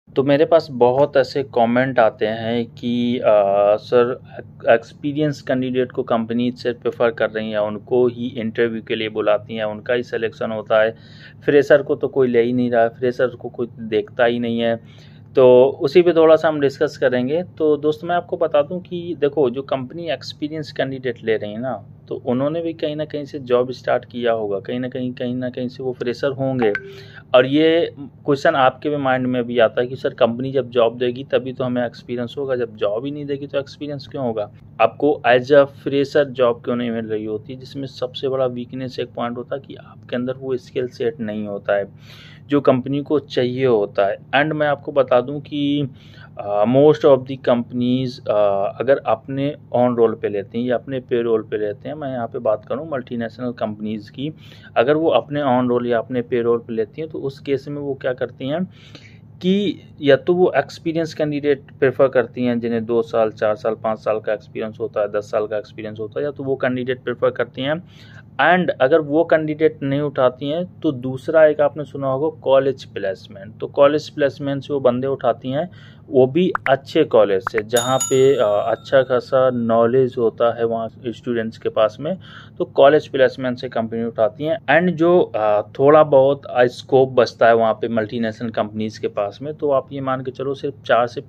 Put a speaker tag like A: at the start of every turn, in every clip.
A: तो मेरे पास बहुत ऐसे कमेंट आते हैं कि सर एक्सपीरियंस कैंडिडेट को कंपनी से प्रेफर कर रही हैं, उनको ही इंटरव्यू के लिए बुलाती हैं, उनका ही सिलेक्शन होता है। फ्रेशर को तो कोई ले ही नहीं रहा है, फ्रेशर को कोई देखता ही नहीं है। तो उसी पे थोड़ा सा हम डिस्कस करेंगे। तो दोस्त मैं आपको बता दूं कि देखो, जो कंपनी एक्सपीरियंस कैंडिडेट ले रही है ना, तो उन्होंने भी कहीं ना कहीं से जॉब स्टार्ट किया होगा, कहीं ना कहीं से वो फ्रेशर होंगे। और ये क्वेश्चन आपके भी माइंड में भी आता है कि सर कंपनी जब जॉब देगी तभी तो हमें एक्सपीरियंस होगा, जब जॉब ही नहीं देगी तो एक्सपीरियंस क्यों होगा। आपको एज अ फ्रेशर जॉब क्यों नहीं मिल रही होती, जिसमें सबसे बड़ा वीकनेस एक पॉइंट होता है कि आपके अंदर वो स्किल सेट नहीं होता है जो कंपनी को चाहिए होता है। एंड मैं आपको बता दूं कि मोस्ट ऑफ दी कंपनीज अगर अपने ऑन रोल पे लेते हैं या अपने पे रोल पे लेते हैं, मैं यहाँ पे बात करूँ मल्टीनेशनल कंपनीज़ की, अगर वो अपने ऑन रोल या अपने पे रोल पे लेती हैं तो उस केस में वो क्या करती हैं कि या तो वो एक्सपीरियंस कैंडिडेट प्रेफर करती हैं जिन्हें 2 साल 4 साल 5 साल का एक्सपीरियंस होता है, 10 साल का एक्सपीरियंस होता है, या तो वो कैंडिडेट प्रेफर करती हैं। एंड अगर वो कैंडिडेट नहीं उठाती हैं तो दूसरा एक आपने सुना होगा कॉलेज प्लेसमेंट। तो कॉलेज प्लेसमेंट से वो बंदे उठाती हैं, वो भी अच्छे कॉलेज से जहाँ पे अच्छा खासा नॉलेज होता है वहाँ स्टूडेंट्स के पास में। तो कॉलेज प्लेसमेंट से कंपनी उठाती हैं। एंड जो थोड़ा बहुत स्कोप बचता है वहाँ पे मल्टीनेशनल कंपनीज के पास में, तो आप ये मान के चलो सिर्फ 4 से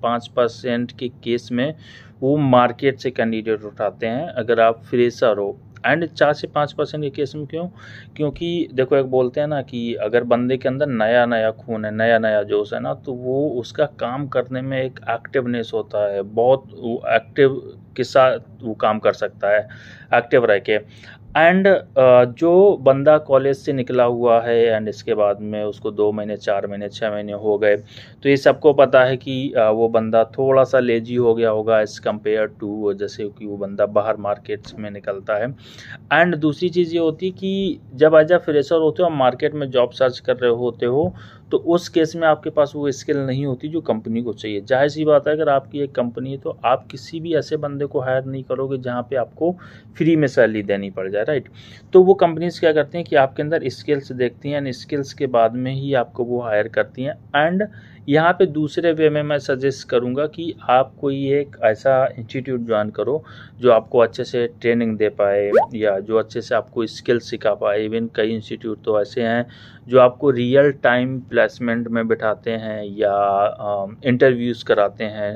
A: 5% के केस में वो मार्केट से कैंडिडेट उठाते हैं अगर आप फ्रेशर हो। एंड 4 से 5% के केस में क्यों? क्योंकि देखो, एक बोलते हैं ना कि अगर बंदे के अंदर नया नया खून है, नया नया जोश है ना, तो वो उसका काम करने में एक एक्टिवनेस होता है, बहुत एक्टिव के साथ वो काम कर सकता है, एक्टिव रह के। एंड जो बंदा कॉलेज से निकला हुआ है एंड इसके बाद में उसको 2 महीने 4 महीने 6 महीने हो गए, तो ये सबको पता है कि वो बंदा थोड़ा सा लेजी हो गया होगा एज़ कम्पेयर टू जैसे कि वो बंदा बाहर मार्केट्स में निकलता है। एंड दूसरी चीज़ ये होती है कि जब एज अ फ्रेशर होते हो, आप मार्केट में जॉब सर्च कर रहे होते हो, तो उस केस में आपके पास वो स्किल नहीं होती जो कंपनी को चाहिए। जाहिर सी बात है, अगर आपकी एक कंपनी है तो आप किसी भी ऐसे बंदे को हायर नहीं करोगे जहाँ पे आपको फ्री में सैलरी देनी पड़ जाए, राइट। तो वो कंपनीज क्या करती हैं कि आपके अंदर स्किल्स देखती हैं एंड स्किल्स के बाद में ही आपको वो हायर करती हैं। एंड यहाँ पे दूसरे वे में मैं सजेस्ट करूँगा कि आप कोई एक ऐसा इंस्टीट्यूट ज्वाइन करो जो आपको अच्छे से ट्रेनिंग दे पाए या जो अच्छे से आपको स्किल सिखा पाए। इवन कई इंस्टीट्यूट तो ऐसे हैं जो आपको रियल टाइम प्लेसमेंट में बिठाते हैं या इंटरव्यूज़ कराते हैं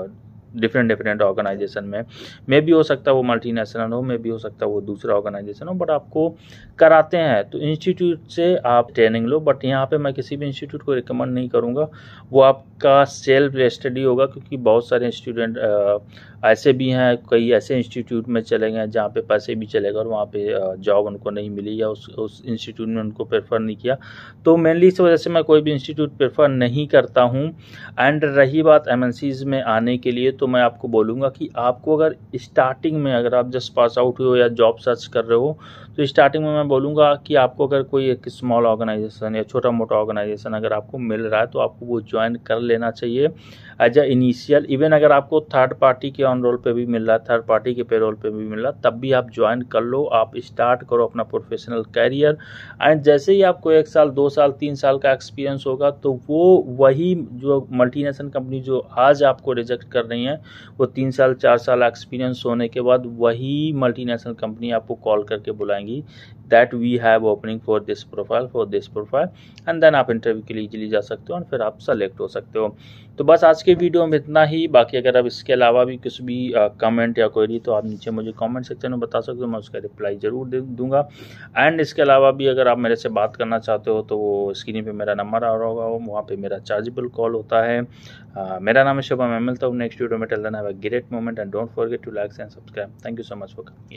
A: डिफरेंट ऑर्गेनाइजेशन में। मे भी हो सकता है वो मल्टीनेशनल हो, मे भी हो सकता है वो दूसरा ऑर्गेनाइजेशन हो, बट आपको कराते हैं। तो इंस्टीट्यूट से आप ट्रेनिंग लो, बट यहाँ पे मैं किसी भी इंस्टीट्यूट को रिकमेंड नहीं करूँगा, वो आपका सेल्फ स्टडी होगा। क्योंकि बहुत सारे स्टूडेंट ऐसे भी हैं, कई ऐसे इंस्टीट्यूट में चले गए जहाँ पे पैसे भी चले गए और वहाँ पे जॉब उनको नहीं मिली या उस इंस्टीट्यूट में उनको प्रेफर नहीं किया। तो मेनली इस वजह से मैं कोई भी इंस्टीट्यूट प्रेफर नहीं करता हूँ। एंड रही बात एमएनसीज में आने के लिए, तो मैं आपको बोलूँगा कि आपको अगर स्टार्टिंग में, अगर आप जस्ट पास आउट हो या जॉब सर्च कर रहे हो, तो स्टार्टिंग में मैं बोलूँगा कि आपको अगर कोई एक स्मॉल ऑर्गेनाइजेशन या छोटा मोटा ऑर्गेनाइजेशन अगर आपको मिल रहा है तो आपको वो ज्वाइन कर लेना चाहिए एज अ इनिशियल। इवन अगर आपको थर्ड पार्टी के ऑन रोल पे भी मिल रहा है, थर्ड पार्टी के पेरोल पे भी मिल रहा है, तब भी आप ज्वाइन कर लो, आप स्टार्ट करो अपना प्रोफेशनल कैरियर। एंड जैसे ही आपको 1 साल 2 साल 3 साल का एक्सपीरियंस होगा, तो वो वही जो मल्टीनेशनल कंपनी जो आज आपको रिजेक्ट कर रही हैं, वो 3 साल 4 साल एक्सपीरियंस होने के बाद वही मल्टीनेशनल कंपनी आपको कॉल करके बुलाएंगी that we have opening for this profile and then आप इंटरव्यू के लिए इजीली जा सकते हो और फिर आप सेलेक्ट हो सकते हो। तो बस आज के वीडियो में इतना ही। बाकी अगर आप इसके अलावा भी कुछ भी कमेंट या क्वेरी, तो आप नीचे मुझे कमेंट सेक्शन में बता सकते हो, मैं उसका रिप्लाई ज़रूर दे दूंगा। एंड इसके अलावा भी अगर आप मेरे से बात करना चाहते हो तो वो स्क्रीन पे मेरा नंबर आ रहा होगा, वहाँ पे मेरा चार्जेबल कॉल होता है। मेरा नाम है शुभम। मैं मिलता हूँ नेक्स्ट वीडियो में। Till then have a great moment and don't forget to like and subscribe. Thank you so much for